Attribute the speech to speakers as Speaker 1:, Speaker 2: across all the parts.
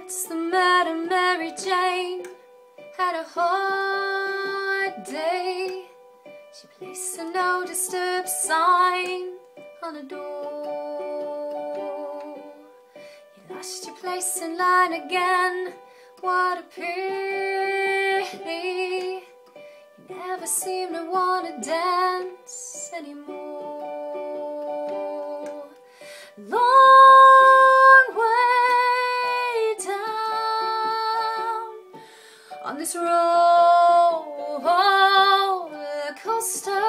Speaker 1: What's the matter, Mary Jane? Had a hard day. She placed a no disturb sign on the door. You lost your place in line again. What a pity. You never seem to want to dance anymore. Long way down on this roller coaster,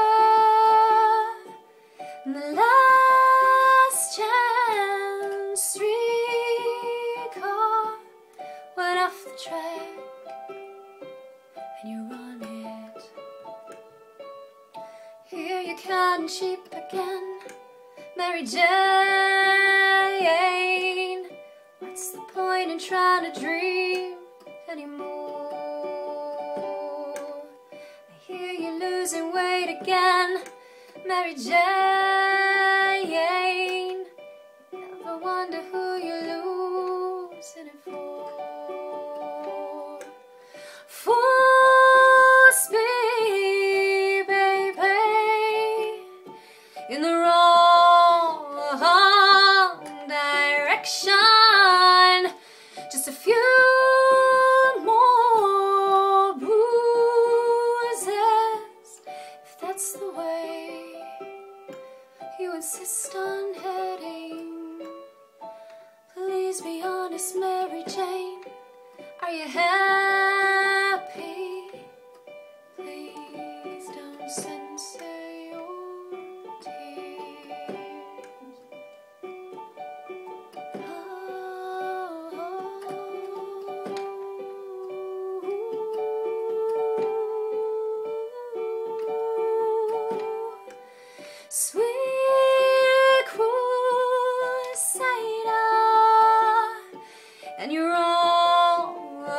Speaker 1: and the last chance streetcar went off the track, and you're on it. Here you can cheap again, Mary Jane. What's the point in trying to dream anymore? I hear you losing weight again, Mary Jane. Never wonder who you're losing it for. Full speed, baby, in the wrong direction. Just a few more bruises, if that's the way you insist on heading. Please be honest, Mary Jane. Are you happy? Please don't censor your tears. Sweet Crusader, and you're on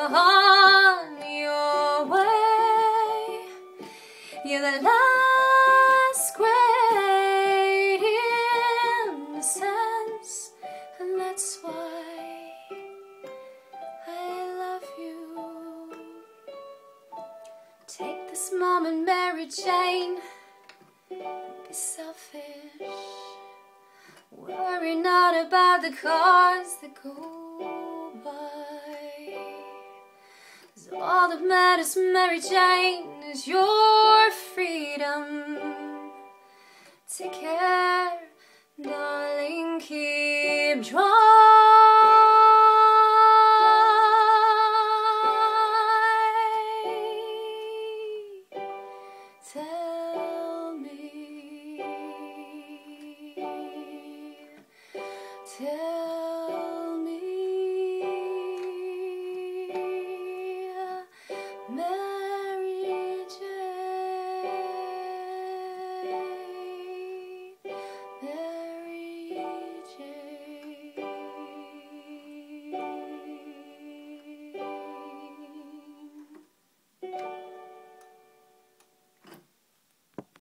Speaker 1: your way. You're the last great innocence, and that's why I love you. Take this moment, Mary Jane. Be selfish. Worry not about the cars that go by. 'Cause all that matters, Mary Jane, is your freedom. Take care, darling, keep dry. Tell me.